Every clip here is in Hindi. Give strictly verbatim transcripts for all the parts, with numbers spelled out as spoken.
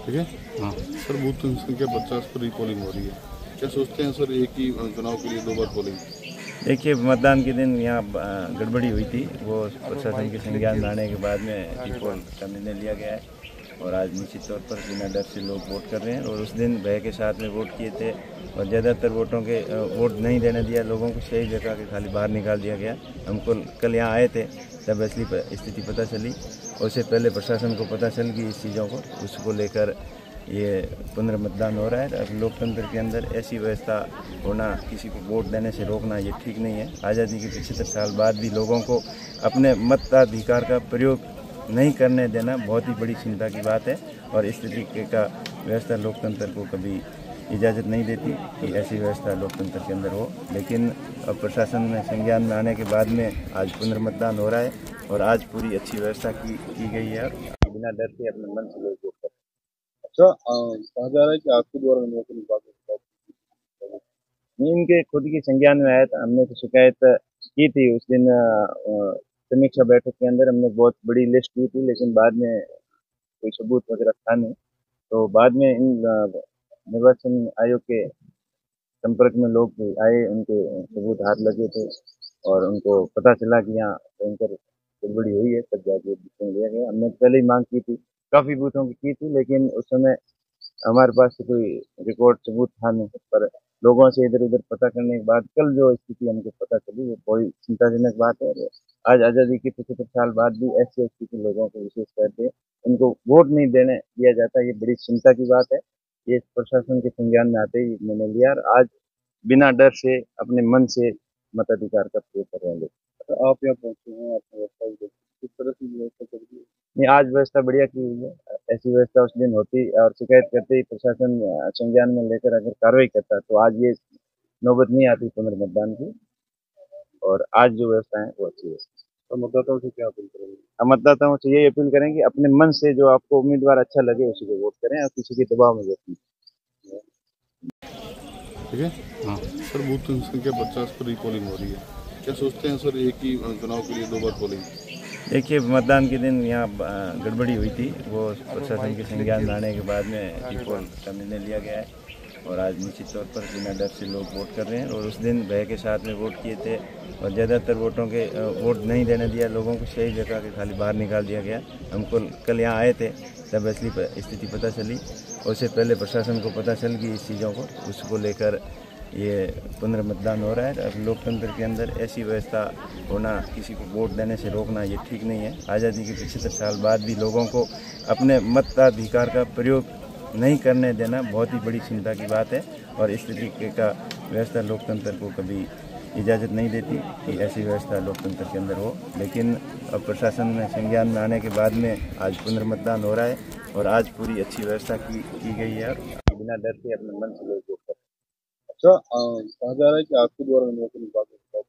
ठीक है। हाँ। सर बूथ संख्या पचास पर रिपोलिंग हो रही है, क्या सोचते हैं सर एक ही चुनाव के लिए दो बार पोलिंग? देखिए, मतदान के दिन यहाँ अ, गड़बड़ी हुई थी, वो प्रशासन के संज्ञान में आने के बाद में रिपोल का निर्णय लिया गया है और आज निश्चित तौर पर बिना डर से लोग वोट कर रहे हैं। और उस दिन भय के साथ में वोट किए थे और ज़्यादातर वोटों के अ, वोट नहीं देने दिया लोगों को, सही जगह के खाली बाहर निकाल दिया गया। हमको कल यहाँ आए थे तब असली स्थिति पता चली, उससे पहले प्रशासन को पता चल गई इस चीज़ों को, उसको लेकर ये पुनर्मतदान हो रहा है। अब लोकतंत्र के अंदर ऐसी व्यवस्था होना, किसी को वोट देने से रोकना, ये ठीक नहीं है। आज़ादी के पचहत्तर साल बाद भी लोगों को अपने मताधिकार का प्रयोग नहीं करने देना बहुत ही बड़ी चिंता की बात है और इस तरीके का व्यवस्था लोकतंत्र को कभी इजाज़त नहीं देती कि ऐसी व्यवस्था लोकतंत्र के अंदर हो। लेकिन अब प्रशासन में संज्ञान में आने के बाद में आज पुनर्मतदान हो रहा है और आज पूरी अच्छी व्यवस्था की की गई है। बिना डर से अपने मन से लोग वोट कर। अच्छा, कहा जा रहा है कि आपके द्वारा निर्वाचन विभाग नहीं, इनके खुद की संज्ञान में आया था। हमने तो शिकायत की थी उस दिन अ, समीक्षा बैठक के अंदर, हमने बहुत बड़ी लिस्ट की थी, लेकिन बाद में कोई सबूत वगैरह था नहीं। तो बाद में इन अ, निर्वाचन आयोग के संपर्क में लोग आए, उनके सबूत हाथ लगे थे और उनको पता चला कि यहाँ भयंकर गड़बड़ी हुई है, तब जाके डिसीजन लिया गया। हमने पहले ही मांग की थी, काफ़ी बूथों की की थी, लेकिन उस समय हमारे पास तो कोई रिकॉर्ड सबूत था नहीं। पर लोगों से इधर उधर पता करने के बाद कल जो स्थिति हमको पता चली, वो बड़ी चिंताजनक बात है। आज आज़ादी के पचहत्तर साल बाद भी ऐसे स्थिति लोगों को विशेष करके उनको वोट नहीं देने दिया जाता, ये बड़ी चिंता की बात है। ये प्रशासन के संज्ञान में आते ही मैंने लिया और आज बिना डर से अपने मन से मताधिकार का प्रयोग कर रहे हैं लोग। अच्छा, आप यहाँ पहुँचे हैं, आपने व्यवस्था भी देखी, किस तरह की व्यवस्था कर दी है? नहीं, आज व्यवस्था बढ़िया की हुई है। ऐसी व्यवस्था उस दिन होती और शिकायत करते ही प्रशासन अ, संज्ञान में लेकर अगर कार्रवाई करता तो आज ये नौबत नहीं आती पुनर्मतदान की। और आज जो व्यवस्था है वो अच्छी है। तो मतदाताओं से क्या अपील करेंगे? हम मतदाताओं से यही अपील करेंगे, अपने मन से जो आपको उम्मीदवार अच्छा लगे उसी को वोट करें और किसी के दबाव में वोट नहीं। ठीक है। हाँ। सर बूथ संख्या पचास पर रिपोलिंग हो रही है, क्या सोचते हैं सर एक ही चुनाव के लिए दो बार पोलिंग? देखिए, मतदान के दिन यहाँ अ, गड़बड़ी हुई थी, वो प्रशासन के संज्ञान में आने के बाद में रिपोल का निर्णय लिया गया है और आज निश्चित तौर पर बिना डर से लोग वोट कर रहे हैं। और उस दिन भय के साथ में वोट किए थे और ज़्यादातर वोटों के अ, वोट नहीं देने दिया लोगों को, सही जगह के खाली बाहर निकाल दिया गया। हमको कल यहाँ आए थे तब असली स्थिति पता चली, उससे पहले प्रशासन को पता चल गई इस चीज़ों को, उसको लेकर ये पुनर्मतदान हो रहा है। अब लोकतंत्र के अंदर ऐसी व्यवस्था होना, किसी को वोट देने से रोकना, ये ठीक नहीं है। आज़ादी के पचहत्तर साल बाद भी लोगों को अपने मताधिकार का प्रयोग नहीं करने देना बहुत ही बड़ी चिंता की बात है और इस तरीके का व्यवस्था लोकतंत्र को कभी इजाज़त नहीं देती कि ऐसी व्यवस्था लोकतंत्र के अंदर हो। लेकिन अब प्रशासन में संज्ञान में आने के बाद में आज पुनर्मतदान हो रहा है और आज पूरी अच्छी व्यवस्था की की गई है और बिना डर से अपने मन से लोग वोट कर। अच्छा, कहा जा रहा है कि आपके द्वारा निर्वाचन विभाग में शिकायत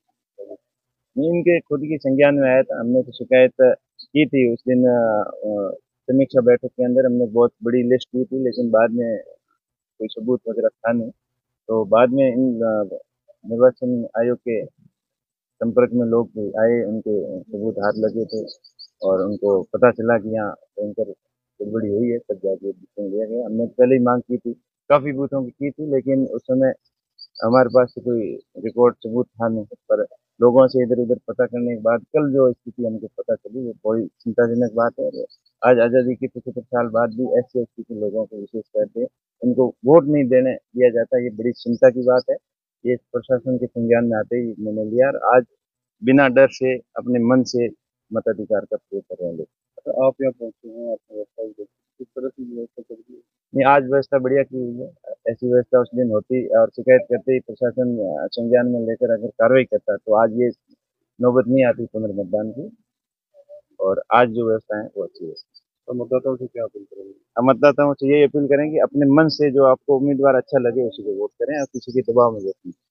की गई। नहीं, इनके खुद की संज्ञान में आया था। हमने तो शिकायत की थी उस दिन अ, समीक्षा बैठक के अंदर, हमने बहुत बड़ी लिस्ट की थी, लेकिन बाद में कोई सबूत वगैरह था नहीं। तो बाद में इन अ, निर्वाचन आयोग के संपर्क में लोग आए, उनके सबूत हाथ लगे थे और उनको पता चला कि यहाँ भयंकर गड़बड़ी हुई है, तब जाके डिसीजन लिया गया। हमने पहले ही मांग की थी, काफ़ी बूथों की की थी, लेकिन उस समय हमारे पास तो कोई रिकॉर्ड सबूत था नहीं। पर लोगों से इधर उधर पता करने के बाद कल जो स्थिति हमको पता चली, वो बड़ी चिंताजनक बात है। आज आज़ादी के पचहत्तर साल बाद भी ऐसी स्थिति लोगों को विशेष करके उनको वोट नहीं देने दिया जाता, ये बड़ी चिंता की बात है। ये प्रशासन के संज्ञान में आते ही मैंने लिया और आज बिना डर से अपने मन से मताधिकार का प्रयोग कर रहे हैं लोग। अच्छा, आप यहाँ पहुँचे हैं, आपने व्यवस्था भी देखी, किस तरह की व्यवस्था कर दी है? नहीं, आज व्यवस्था बढ़िया की हुई है। ऐसी व्यवस्था उस दिन होती और शिकायत करते ही प्रशासन अ, संज्ञान में लेकर अगर कार्रवाई करता तो आज ये नौबत नहीं आती पुनर्मतदान की। और आज जो व्यवस्था है वो अच्छी है। तो मतदाताओं से क्या अपील करेंगे? हम मतदाताओं से यही अपील करेंगे, अपने मन से जो आपको उम्मीदवार अच्छा लगे उसी को वोट करें और किसी के दबाव में वोट नहीं।